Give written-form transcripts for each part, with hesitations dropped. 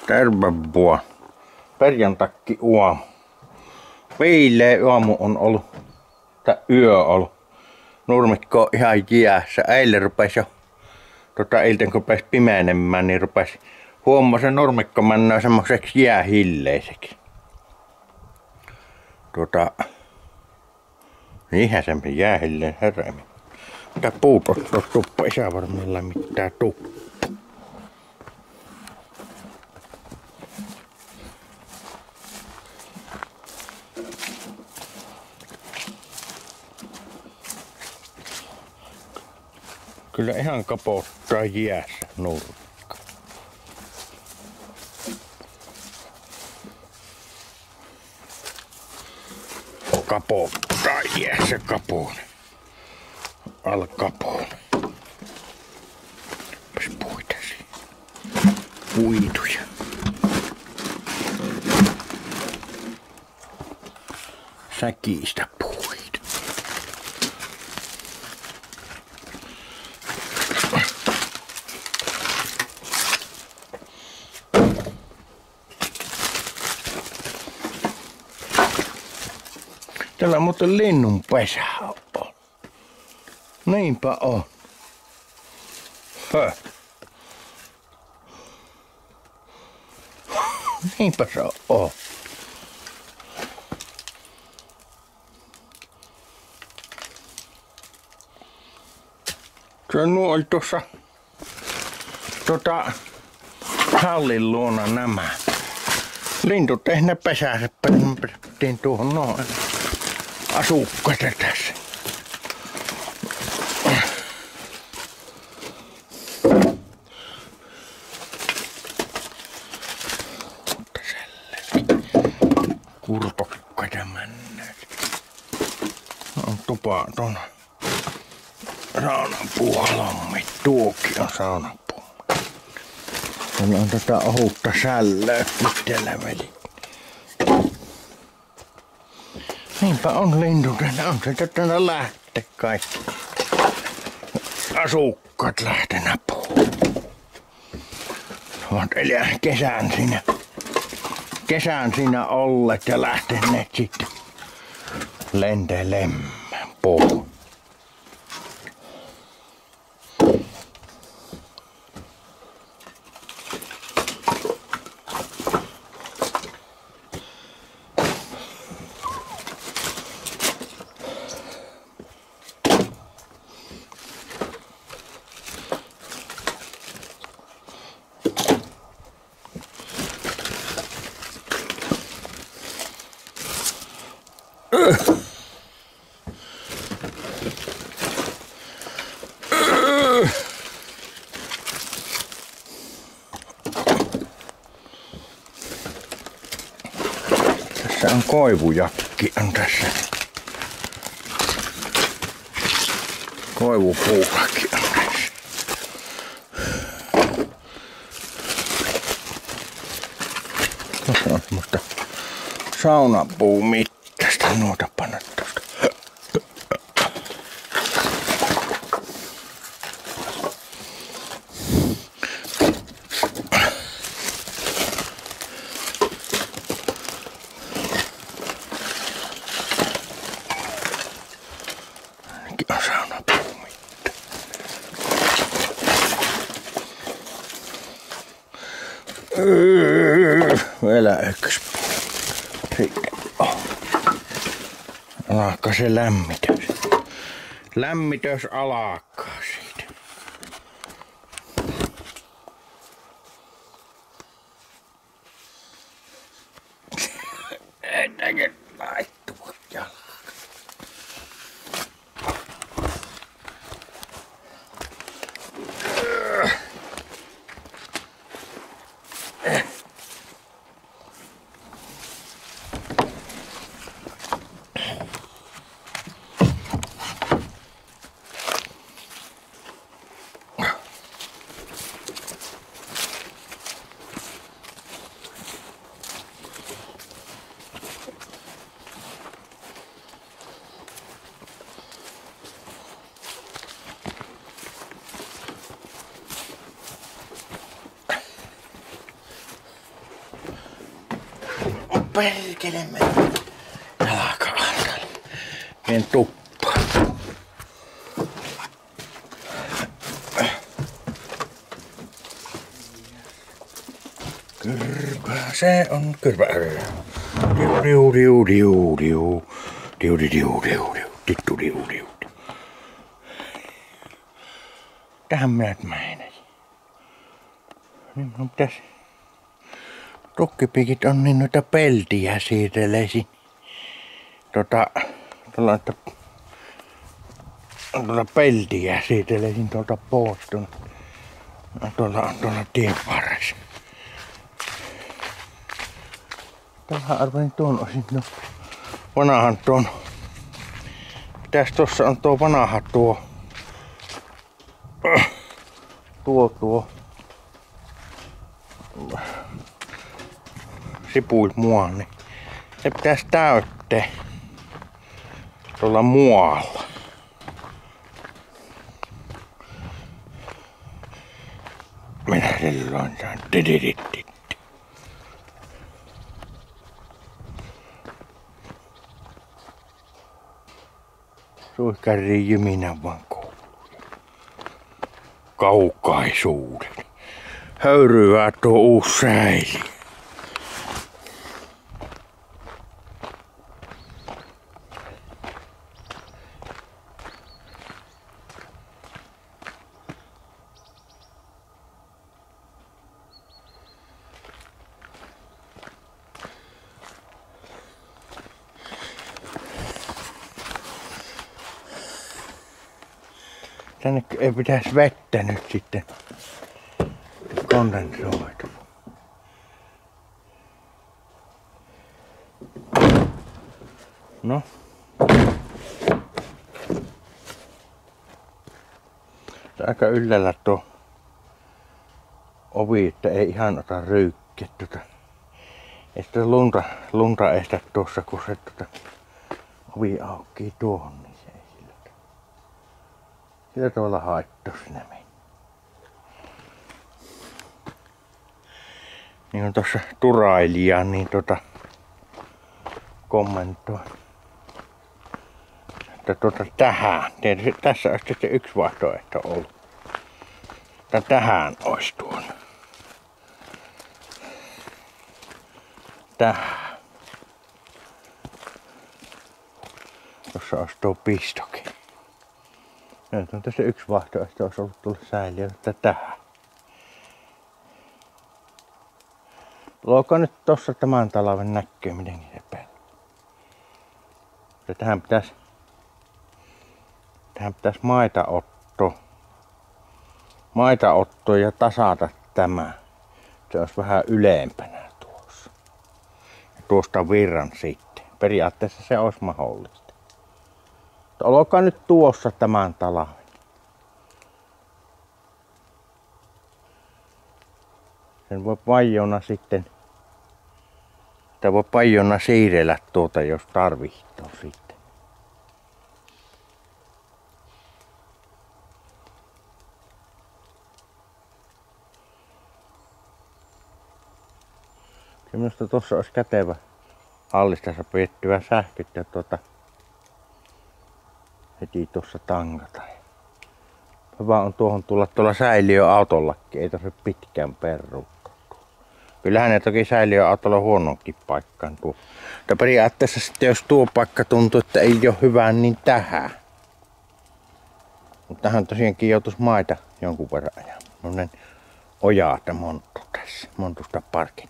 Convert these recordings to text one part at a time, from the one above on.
Tervetuloa. Perjantakki aamu. Viileä aamu on ollut. Tai yö on ollut. Nurmikko on ihan jäässä. Eilen rupesi jo ilten kun rupesi pimenemään, niin rupesi huomasin nurmikko mennä semmoiseksi jäähilleiseksi. Niinhän se jäähilleen heräämin. Mitä puut ottaa tuppa isävarmilla mitään tuppa. Kyllä ihan kapottaa jäässä nurkka. Kapottaa jäässä kapoon. Alkapoon. Onpas puita siinä. Puituja. Säkistä puita. Täällä on muuten linnun pesä on. Niinpä on. Niinpä se on. Se nuo oli tuossa hallin luona nämä. Lintu tehne pesänsä, päästiin tuohon noin. Asukkaita tässä. Mutta sellekin. Kurpokkaita mennään. On tupa tuon saunapuu halommi. Tuokin on saunapuu. Täällä on tätä ohutta sällöä pitellä veli. Niinpä on lintu, on se tänne lähtee kaikki. Asukkaat lähtenä puhuun. Ovat kesän siinä olleet ja lähteneet sitten lentelemään puhuun. Tässä on koivujakki on tässä. Koivupuukakin on tässä. Tuossa on semmoista saunapuumittaista nuota panna tuosta. Ainakin on saunapuumitta. Vielä yksi. Sitten on. Alkaa se lämmitys. Lämmitys alkaa siitä. Ennäkin laittua jalkaan. perkele mennä. Jalka-altalle. Mien tuppa. Kyrpä, se on kyrpä. Diu diu diu diu. Diu diu diu diu diu. Dittu diu diu. Tähän minä meinasin. Niin mun pitäis... Tukkipiikit on niin noita peltiä siirteleisin. Tuolla peltiä siirteleisin tuolta pois. Tuolla on tuolla tien varressa. Tähän arvelin tuon osin vanhan tuon. Mitäs tossa on tuo vanha tuo sipuilmuoni, niin se pitäisi täyttää tuolla muualla. Minä silloin saan dididitti. Suihkariin jyminä vaan kuuluu. Kaukaisuudet. Höyryää tuo uusi säili. Tänne ei pitäisi vettä nyt sitten kondensoida. No. Aika yllällä tuo ovi, että ei ihan ota ryykkiä Ei sitä lunta estä tuossa, kun se ovi aukkii tuohon, niin se ei sillä tavalla haittaa sinä meni. Niin on tossa turailija, niin kommentoi. Että tähän. Tässä olisi sitten yksi vaihtoehto ollut. Että tähän olisi tuon. Tähän. Tuossa olisi tuo pistokin. Nyt on tässä yksi vaihtoehto, olisi ollut tulla säiliötä tähän. Luokaa nyt tossa tämän talven näkyy, miten se päällä. Tähän pitäisi maita ottaa ja tasata tämä. Se olisi vähän ylempänä tuossa. Ja tuosta virran sitten. Periaatteessa se olisi mahdollista. Olkaa nyt tuossa tämän talven. Sen voi vajona sitten. Sitä voi pajona siirrellä jos tarvitsee sitten. Minusta tuossa olisi kätevä hallistassa piettyä sähköt ja heti tuossa tankata. Hyvä on tuohon tulla tuolla säiliöautollakin, ei tarvitse pitkään peruuttaa. Kyllähän ne toki säiliöautolla huononkin paikkaan tuo. Mutta periaatteessa sitten jos tuo paikka tuntuu, että ei ole hyvä, niin tähän. Mutta tähän tosiaankin joutuisi maita jonkun verran ajan. Noinen ojaa ja monttu tässä. Montusta parkin.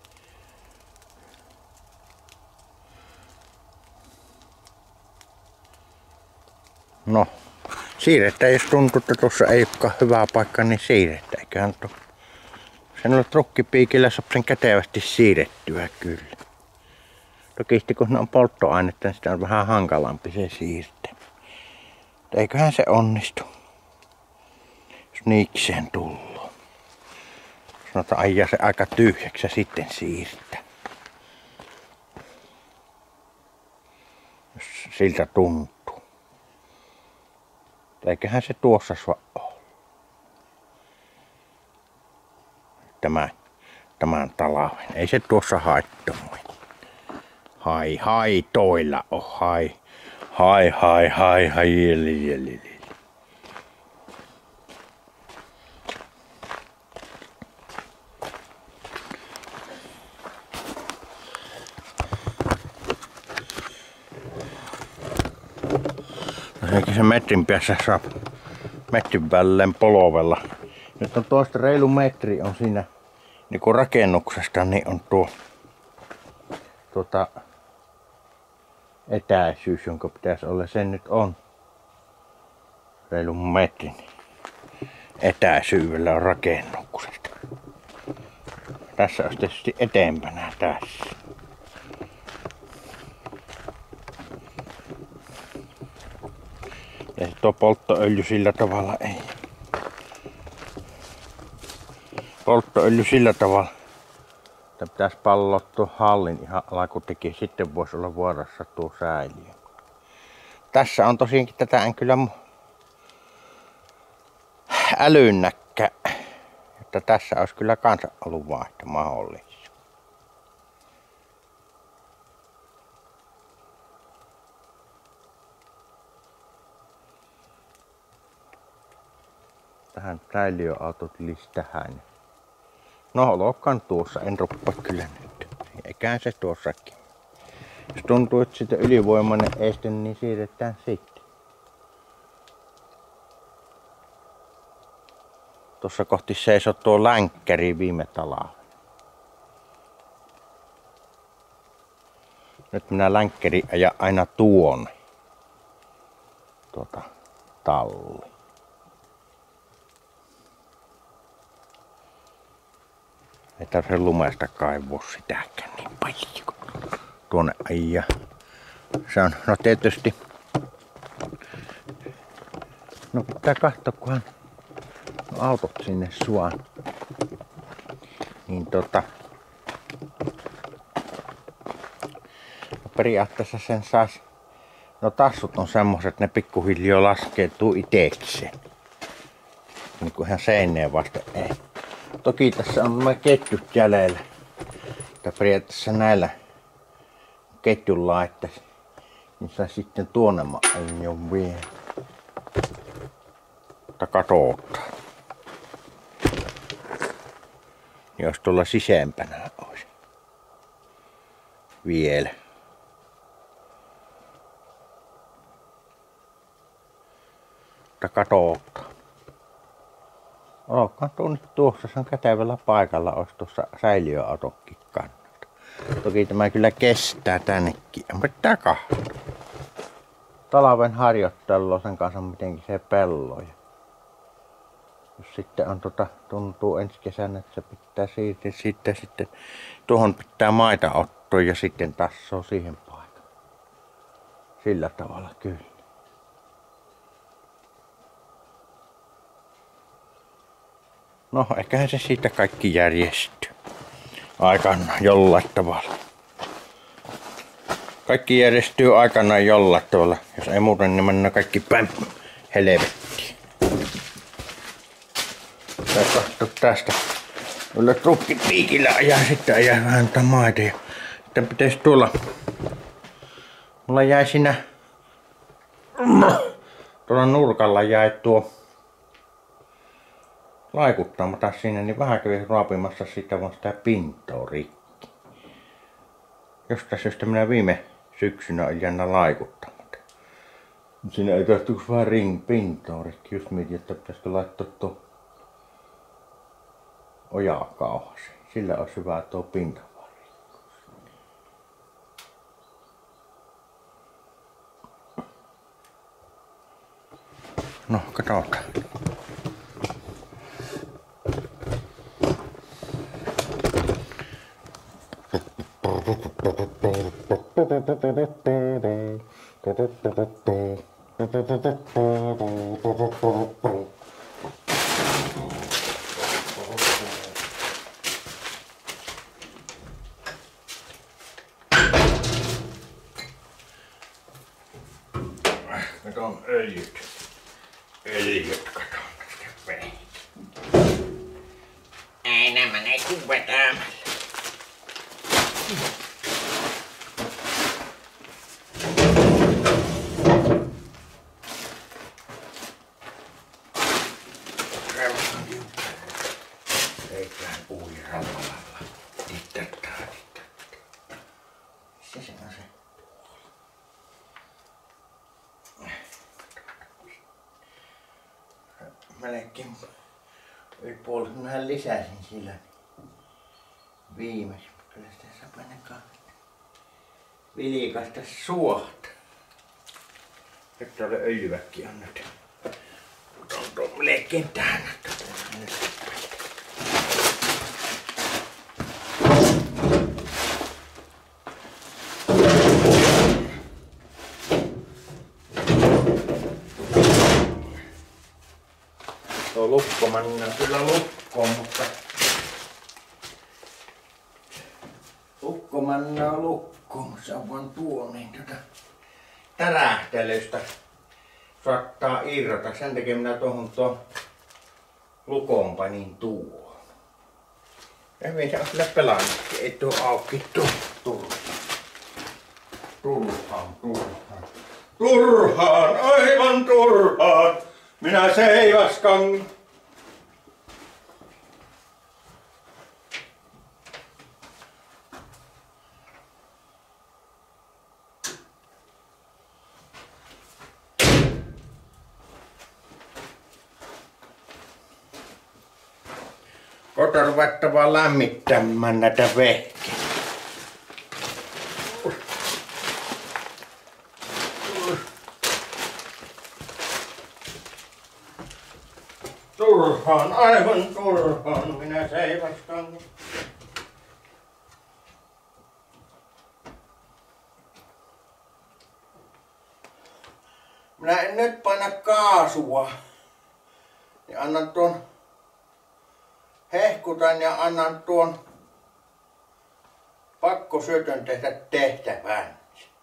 No, siirrettä jos tuntuu, että tuossa ei olekaan hyvää paikkaa, niin siirrettä. Eiköhän sen ole trukkipiikillä saa sen kätevästi siirrettyä kyllä. Toki sitten kun ne on polttoainetta, niin sitä on vähän hankalampi se siirtää. Eiköhän se onnistu. Jos niikseen tullut. Sanotaan ajaa se aika tyhjäksi ja sitten siirtää. Jos siltä tuntuu. Eiköhän se tuossa ole. Tämän talven. Ei se tuossa haittaa. Hai toilla on hai. Hai. Eikä se metrin päässä saa metrin väleen polvella. Nyt on toista reilu metri on siinä niinku rakennuksesta, niin on tuo etäisyys, jonka pitäisi olla. Sen nyt on reilu metrin etäisyydellä on rakennuksesta. Tässä on tietysti eteenpäin tässä. Ja tuo polttoöljy sillä tavalla ei. Polttoöljy sillä tavalla, että pitäisi palloa tuo hallin ihan alakutenkin. Sitten voisi olla vuorossa tuo säiliö. Tässä on tosiaankin tätä en kyllä älynnäkkä, että tässä olisi kyllä kanssa ollut vaihto mahdollista. Tähän säiliöautot listähän. No olkoon tuossa, en ruppaa kyllä nyt. Eiköhän se tuossakin. Jos tuntuu, että sitä ylivoimainen este, niin siirretään sitten. Tuossa kohti seisoo tuo länkkäri viime talalla. Nyt minä länkkäri ajan aina tuonne. Talli. Ei tarvitse lumesta kaivua sitäkään niin paljon. Tuonne ajaa. Se on, no tietysti. No pitää katsoa, kunhan autot sinne suon. Niin periaatteessa sen sais. No tassut on semmoset, ne pikkuhiljaa laskeutuu itekseen. Niin kuin ihan seineen vasten ei. Toki tässä on nämä ketjut jäljellä. Että periaatteessa näillä ketjun laittaisi, niin saa sitten tuonne jo vielä. Mutta katsotaan. Jos tuolla sisempänä olisi. Vielä. Mutta katsotaan. Olkoon tuo nyt tuossa, se on kätevällä paikalla, olisi tuossa säiliöautokin kannalta. Toki tämä kyllä kestää tännekin, pitää kahtoa. Talven harjoittelua sen kanssa mitenkin se pelloja. Jos sitten on tuntuu ensi kesänä, että se pitää siirtyä sitten tuohon pitää maita ottaa ja sitten tassoo siihen paikalle. Sillä tavalla kyllä. No, eiköhän se siitä kaikki järjestyy. Aikanaan jollain tavalla. Kaikki järjestyy aikanaan jollain tavalla. Jos ei muuten, niin mennään kaikki päin helvettiin. Tää katso tästä. Kyllä trukki piikillä ajaa, sitten ajaa vähän maita. Ja sitten pitäisi tulla. Mulla jäi siinä tuolla nurkalla jäi tuo laikuttamatta siinä, niin vähän kävi raapimassa sitä vaan sitä pintoa rikki. Jostain syystä minä viime syksynä olin jännä laikuttamatta. Siinä ei tahtuisi vaan pintoa rikki. Just mietin, että pitäisikö laittaa tuo ojakauhasi. Sillä olisi hyvä tuo pinta vaan rikkoisi. No, katsotaan. Nyt on öljyt. Kato. Ei nämä ne kuvetäämällä. Eiköhän uiralalla. Tittää. Se on se. Melkein yli puolesta minähän lisäsin sillä viimeksi. Kyllä sitä saa ainakaan vilkasta suohta. Nyt tuolle öljyväkki on nyt. On tuo melkein tähän. Tuo lukkomanna kyllä lukkoon, mutta lukkomanna on lukkoon, mutta se on vaan tuo niin tärähtelystä saattaa irrota. Sen takia minä tuohon lukon panin tuo. Ja hyvin se on kyllä pelannutkin, ei tuo auki turhaan, aivan turhaan. Minä seivaskan. Kota ruvettava lämmittämään näitä vehkeitä. Turhaan, aivan turhaan, minä seivaskan. Minä en nyt paina kaasua. Ja annan tuon hehkutan ja annan tuon pakkosyötön tehdä tehtävän.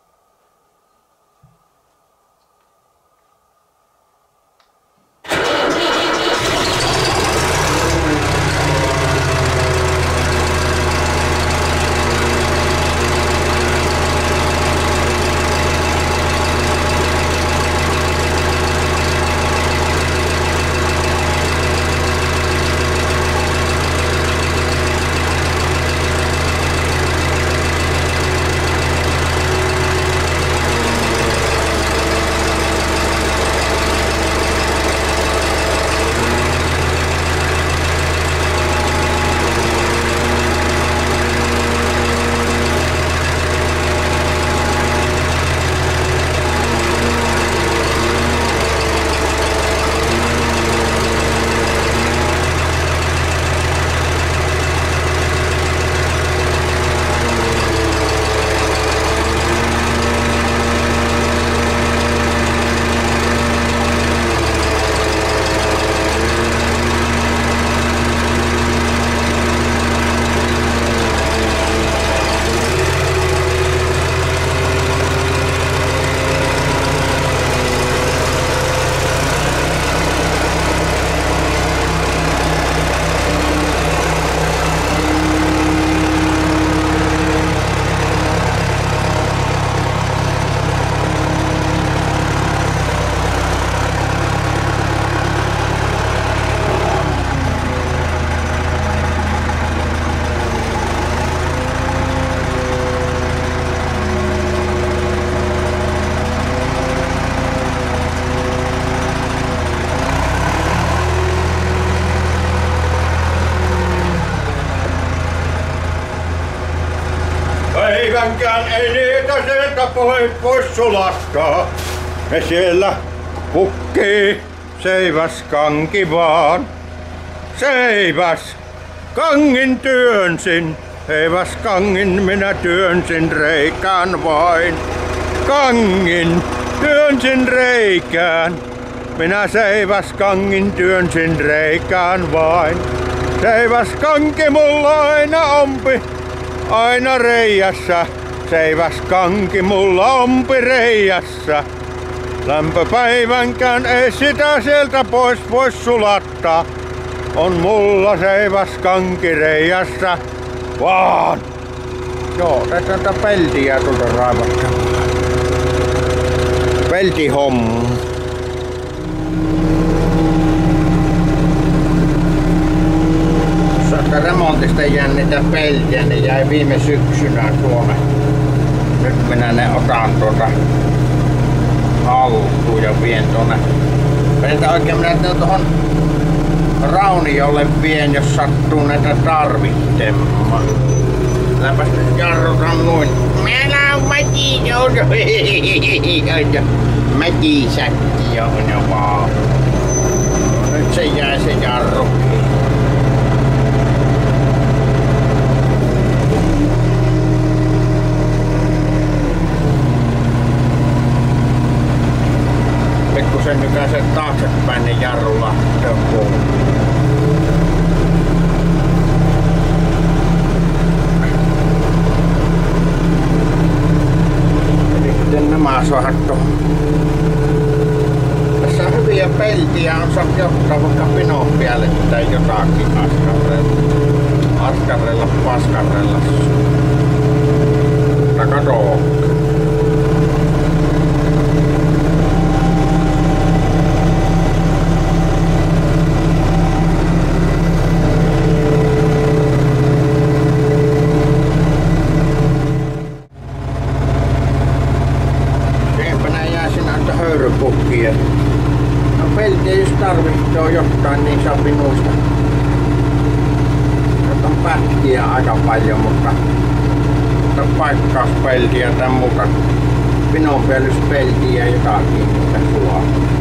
Päivänkään ei niitä sieltä pois sulattaa. Me siellä pukkii Seivaskanki vaan. Seivaskangin työnsin, Seivaskangin minä työnsin reikään vain. Kangin työnsin reikään, minä Seivaskangin työnsin reikään vain. Seivaskanki mulla aina ompi, aina reijässä. Seivaskanki mulla ompi reijässä. Lämpöpäivänkään ei sitä sieltä pois sulattaa. On mulla Seivaskanki reijässä vaan. Joo, tätä peltiä tuolta raivata. Peltihommu. tuosta remontista jännitä peltiä, niin jäi viime syksynä tuonne. Nyt minä ne otan tuota haltuun ja vien tuonne. Peltä oikein minä tuohon Rauniolle vien, jos sattuu näitä tarvitsemaan. Läpäs nyt jarrutan noin. Meillä on mätijoudu. Mätisäkki on jo vaan. Nyt se jää se jarrukin. Pikkusen nykäiset taaksepäin, niin jarru lähtee pois. Sitten nämä saadaan tuohon. Tässä on hyviä peltiä, on saanut ottaa vaikka pinon päälle tai jotakin askarrella, paskarrella. Kato. Höyrypukkia. No peltiä jos tarvitsee jotain, niin saa minusta. On pätkiä aika paljon, mutta paikkauspeltiä tai muuta. Pinonpäällyspeltiä ja jotakin mitä suo.